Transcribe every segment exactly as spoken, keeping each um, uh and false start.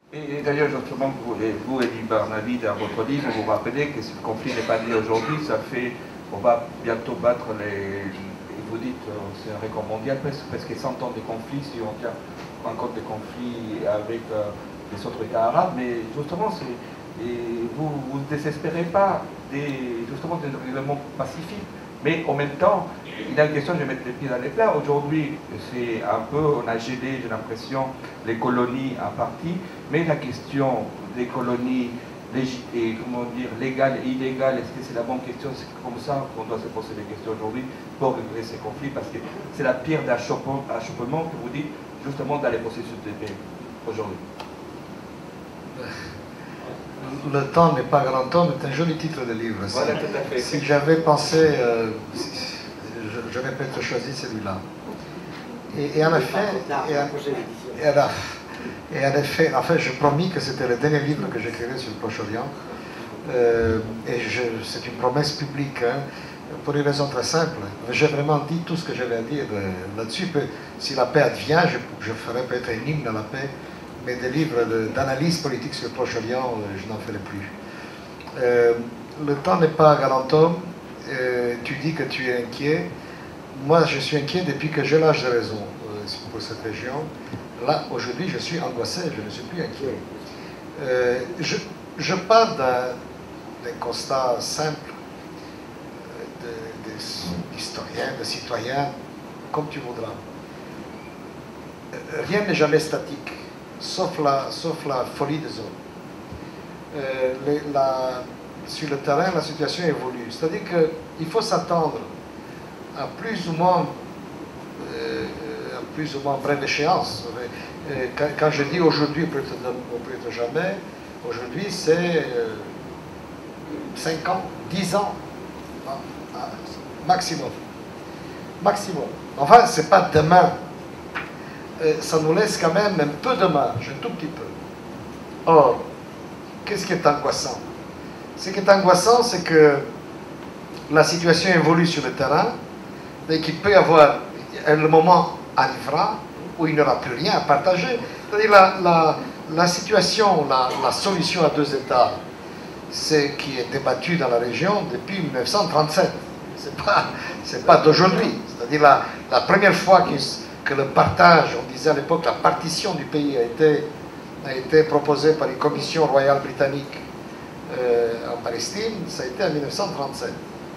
Et, et d'ailleurs, justement, vous, et vous, Elie Barnaby, dans votre livre, vous vous rappelez que ce conflit n'est pas né aujourd'hui, ça fait, on va bientôt battre les, vous dites, c'est un record mondial, presque, presque cent ans de conflits, si on tient en compte des conflits avec euh, les autres États arabes, mais justement, et vous ne vous désespérez pas des, justement des règlements pacifiques, mais en même temps, il y a une question, je vais mettre les pieds dans les plats. Aujourd'hui, c'est un peu, on a gelé, j'ai l'impression, les colonies en partie, mais la question des colonies et, comment dire, légales et illégales, est-ce que c'est la bonne question? C'est comme ça qu'on doit se poser des questions aujourd'hui pour régler ces conflits, parce que c'est la pierre d'achoppement que vous dites, justement, dans les processus de paix aujourd'hui. Le temps n'est pas grand temps, c'est un joli titre de livre. Voilà, tout à fait. Si j'avais pensé, euh, je, je n'ai peut-être choisi celui-là. Et, et en effet, et en, et, en, et en effet, en fait, je promis que c'était le dernier livre que j'écrirais sur le Proche-Orient. Euh, et c'est une promesse publique, hein, pour une raison très simple. J'ai vraiment dit tout ce que j'avais à dire euh, là-dessus. Si la paix advient, je, je ferai peut-être un hymne à la paix. Mais des livres d'analyse politique sur le Proche-Orient, je n'en ferai plus. Euh, le temps n'est pas galant homme. Euh, tu dis que tu es inquiet. Moi, je suis inquiet depuis que j'ai l'âge de raison euh, pour cette région. Là, aujourd'hui, je suis angoissé, je ne suis plus inquiet. Euh, je, je pars d'un constat simple d'historien, de, de, de citoyen, comme tu voudras. Rien n'est jamais statique. Sauf la, sauf la folie des hommes. Euh, les, la, sur le terrain, la situation évolue. C'est-à-dire qu'il faut s'attendre à plus ou moins, euh, à plus ou moins brève échéance. Euh, quand, quand je dis aujourd'hui, peut-être peut jamais, aujourd'hui c'est euh, cinq ans, dix ans, maximum. Maximum. Enfin, ce n'est pas demain. Ça nous laisse quand même un peu de marge, un tout petit peu. Or, qu'est-ce qui est angoissant? Ce qui est angoissant, c'est que la situation évolue sur le terrain, et qu'il peut y avoir, le moment arrivera où il n'y aura plus rien à partager. C'est-à-dire la, la, la situation, la, la solution à deux États, c'est qui est débattue dans la région depuis mille neuf cent trente-sept. Ce n'est pas, c'est pas d'aujourd'hui. C'est-à-dire la, la première fois qu'il que le partage, on disait à l'époque, la partition du pays a été, a été proposée par une commission royale britannique euh, en Palestine, ça a été en mille neuf cent trente-sept.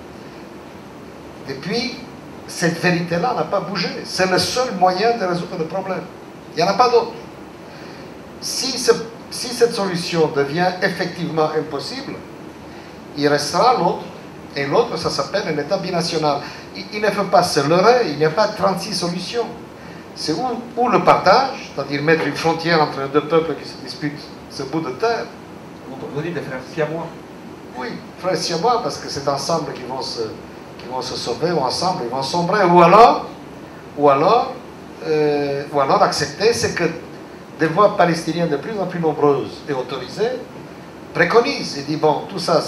Depuis, cette vérité-là n'a pas bougé. C'est le seul moyen de résoudre le problème. Il n'y en a pas d'autre. Si, ce, si cette solution devient effectivement impossible, il restera l'autre. Et l'autre, ça s'appelle un État binational. Il, il ne faut pas se leurrer, il n'y a pas trente-six solutions. C'est où, où le partage, c'est-à-dire mettre une frontière entre les deux peuples qui se disputent ce bout de terre. Vous dites des frères siamois? Oui, frères siamois, parce que c'est ensemble qu'ils vont se, qu'ils vont se sauver, ou ensemble ils vont sombrer. Ou alors, ou alors, euh, ou alors accepter, c'est que des voix palestiniennes de plus en plus nombreuses et autorisées préconisent et disent, bon, tout ça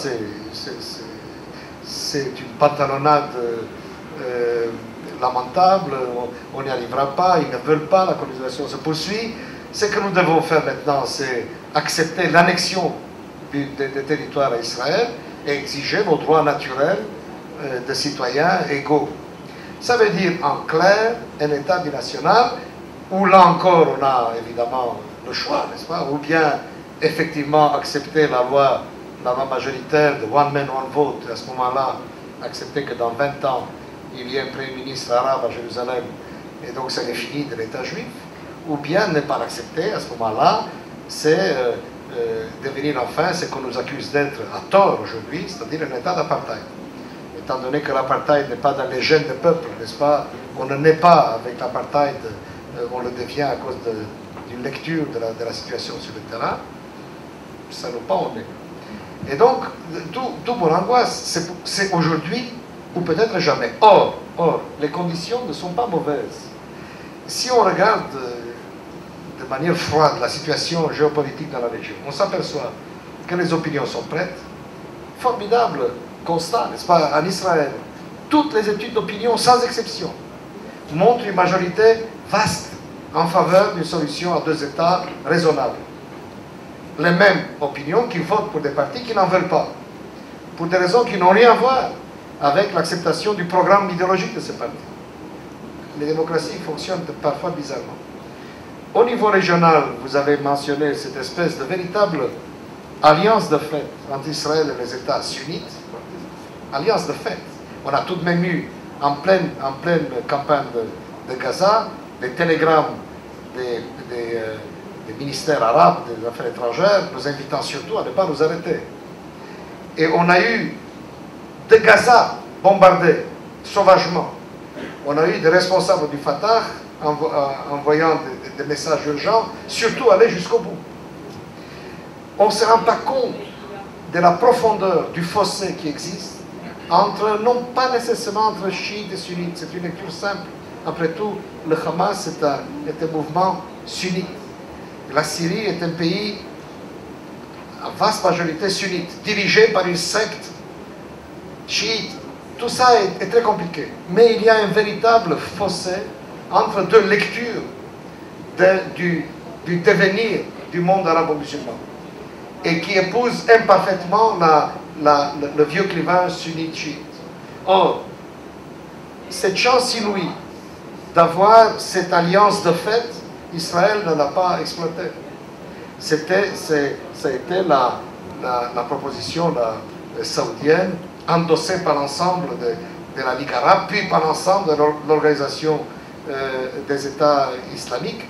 c'est une pantalonnade euh, lamentable, on n'y arrivera pas, ils ne veulent pas, la colonisation se poursuit. Ce que nous devons faire maintenant, c'est accepter l'annexion des de territoires à Israël et exiger nos droits naturels euh, de citoyens égaux. Ça veut dire, en clair, un État binational où là encore on a évidemment le choix, n'est-ce pas? Ou bien effectivement accepter la loi, la loi majoritaire de one man, one vote, et à ce moment-là, accepter que dans vingt ans, il y ait un Premier ministre arabe à Jérusalem, et donc c'est fini de l'État juif, ou bien ne pas l'accepter, à ce moment-là, c'est euh, euh, devenir enfin ce qu'on nous accuse d'être à tort aujourd'hui, c'est-à-dire un État d'apartheid. Étant donné que l'apartheid n'est pas dans les gènes des peuples, n'est-ce pas? On ne naît pas avec l'apartheid, euh, on le devient à cause d'une lecture de la, de la situation sur le terrain, ça nous pend au nez. Et donc, tout, tout mon angoisse, c'est aujourd'hui ou peut-être jamais. Or, or, les conditions ne sont pas mauvaises. Si on regarde de manière froide la situation géopolitique dans la région, on s'aperçoit que les opinions sont prêtes. Formidable constat, n'est-ce pas, en Israël. Toutes les études d'opinion, sans exception, montrent une majorité vaste en faveur d'une solution à deux États raisonnable. les mêmes opinions, qui votent pour des partis qui n'en veulent pas, pour des raisons qui n'ont rien à voir avec l'acceptation du programme idéologique de ces partis. Les démocraties fonctionnent parfois bizarrement. Au niveau régional, vous avez mentionné cette espèce de véritable alliance de fait entre Israël et les États sunnites. Alliance de fait. On a tout de même eu, en pleine, en pleine campagne de, de Gaza, des télégrammes des, des, euh, des ministères arabes des Affaires étrangères nous invitant surtout à ne pas nous arrêter. Et on a eu de Gaza bombardé sauvagement. On a eu des responsables du Fatah envo euh, envoyant des, des, des messages urgents, surtout aller jusqu'au bout. On ne se rend pas compte de la profondeur du fossé qui existe entre, non pas nécessairement entre chiites et sunnites, c'est une lecture simple. Après tout, le Hamas est un, est un mouvement sunnite. La Syrie est un pays à vaste majorité sunnite, dirigé par une secte chiite. Tout ça est, est très compliqué. Mais il y a un véritable fossé entre deux lectures de, du, du devenir du monde arabo-musulman et qui épouse imparfaitement la, la, le, le vieux clivage sunnite-chiite. Or, cette chance inouïe d'avoir cette alliance de fait, Israël ne l'a pas exploitée. C'était, ça a été la, la, la proposition la, saoudienne, endossée par l'ensemble de, de la Ligue arabe, puis par l'ensemble de l'organisation euh, des États islamiques.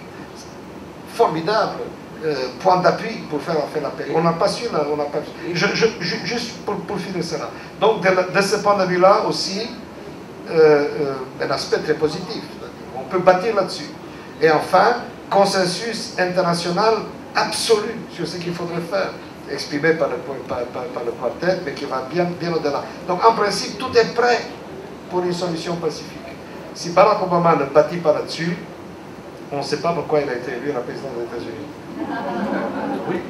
Formidable euh, point d'appui pour faire, faire la paix. On n'a pas su, là, on n'a pas je, je, je, juste pour, pour finir cela. Donc, de, de ce point de vue-là aussi, euh, euh, un aspect très positif. On peut bâtir là-dessus. Et enfin, consensus international absolu sur ce qu'il faudrait faire, exprimé par le, par, par, par le quartet, mais qui va bien, bien au-delà. Donc, en principe, tout est prêt pour une solution pacifique. Si Barack Obama ne bâtit pas là-dessus, on ne sait pas pourquoi il a été élu la présidence des États-Unis. Oui.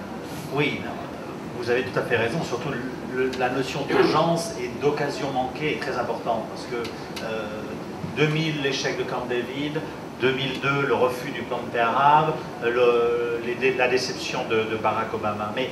Oui, vous avez tout à fait raison. Surtout le, la notion d'urgence et d'occasion manquée est très importante. Parce que euh, deux mille, l'échec de Camp David, deux mille deux, le refus du plan de paix arabe, le, les, la déception de, de Barack Obama. Mais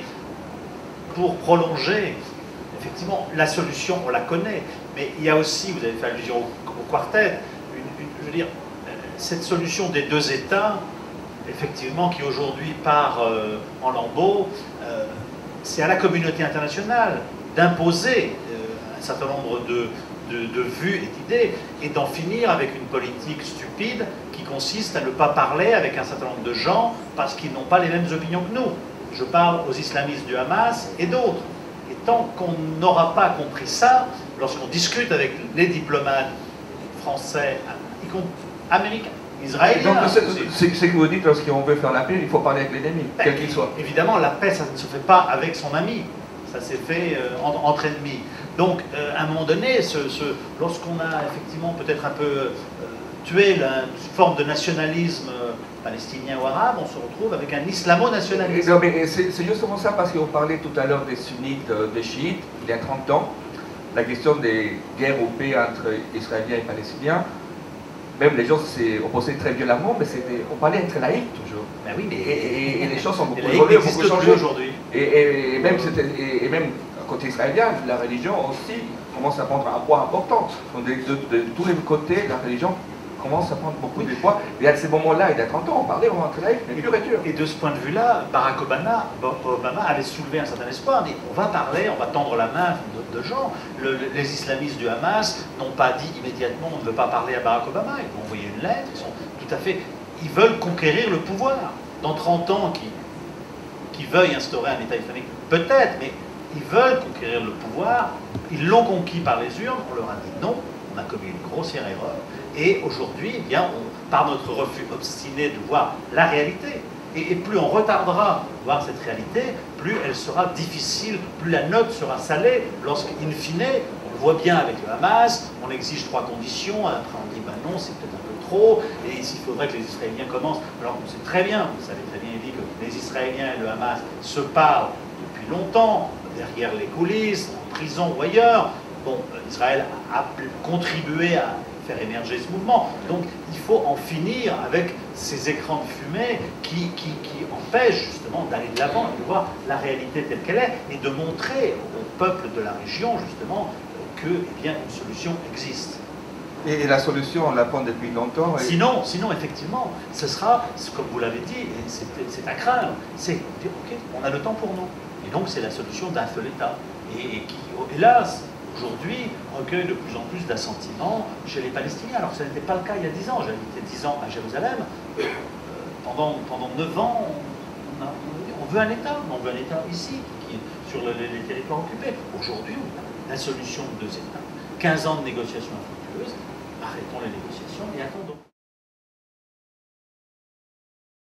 pour prolonger, effectivement, la solution, on la connaît. Mais il y a aussi, vous avez fait allusion au, au quartet, une, une, je veux dire, cette solution des deux États, effectivement, qui aujourd'hui part euh, en lambeaux, euh, c'est à la communauté internationale d'imposer euh, un certain nombre de, de, de vues et d'idées, et d'en finir avec une politique stupide qui consiste à ne pas parler avec un certain nombre de gens parce qu'ils n'ont pas les mêmes opinions que nous. Je parle aux islamistes du Hamas et d'autres. Et tant qu'on n'aura pas compris ça, lorsqu'on discute avec les diplomates français, y compris américains, israéliens... Donc, c'est ce que vous dites, lorsqu'on veut faire la paix, il faut parler avec l'ennemi, ben, quel qu'il soit. Évidemment, la paix, ça ne se fait pas avec son ami. Ça s'est fait euh, entre, entre ennemis. Donc, euh, à un moment donné, ce, ce, lorsqu'on a effectivement peut-être un peu euh, tué la, une forme de nationalisme euh, palestinien ou arabe, on se retrouve avec un islamo-nationalisme. C'est justement ça, parce qu'on parlait tout à l'heure des sunnites, euh, des chiites, il y a trente ans, la question des guerres ou paix entre Israéliens et Palestiniens, même les gens s'est opposés très violemment, mais on parlait être laïque toujours. Ben oui, mais et, et, et les choses ont beaucoup évolué, beaucoup changé aujourd'hui. Et, et, et, même, et, et même côté israélien, la religion aussi commence à prendre un poids important. Donc de, de, de, de tous les côtés, la religion commence à prendre beaucoup de poids. Et à ces moments-là, il y a trente ans, on parlait, on rentrait laïque, mais pur et dur. Et de ce point de vue-là, Barack Obama, Obama avait soulevé un certain espoir. Mais on va parler, on va tendre la main de, de gens. Le, les islamistes du Hamas n'ont pas dit immédiatement on ne veut pas parler à Barack Obama. Ils vont envoyer une lettre. Ils sont tout à fait. Ils veulent conquérir le pouvoir. Dans trente ans, qui, qui veuillent instaurer un État islamique, peut-être, mais ils veulent conquérir le pouvoir. Ils l'ont conquis par les urnes. On leur a dit non. On a commis une grossière erreur. Et aujourd'hui, eh bien, on, par notre refus obstiné de voir la réalité, et, et plus on retardera de voir cette réalité, plus elle sera difficile, plus la note sera salée, lorsqu'in fine, on le voit bien avec le Hamas, on exige trois conditions, après on dit, ben non, c'est peut-être un peu trop, et il faudrait que les Israéliens commencent. Alors on sait très bien, vous savez très bien dit que les Israéliens et le Hamas se parlent depuis longtemps, derrière les coulisses, en prison ou ailleurs. Bon, Israël a pu contribuer à faire émerger ce mouvement. Donc il faut en finir avec ces écrans de fumée qui, qui, qui empêchent justement d'aller de l'avant et de voir la réalité telle qu'elle est et de montrer au peuple de la région justement que eh bien, une solution existe. Et, et la solution, on l'attend depuis longtemps. Et... Sinon, sinon, effectivement, ce sera, comme vous l'avez dit, et c'est à craindre, c'est dire, ok, on a le temps pour nous. Et donc c'est la solution d'un seul État. Et, et qui, hélas, aujourd'hui, recueille de plus en plus d'assentiment chez les Palestiniens. Alors que ça n'était pas le cas il y a dix ans. J'ai habité dix ans à Jérusalem. Euh, pendant, pendant neuf ans, on, a, on veut un État. On veut un État ici, qui est sur le, les, les territoires occupés. Aujourd'hui, on a la solution de deux États. quinze ans de négociations infructueuses. Arrêtons les négociations et attendons.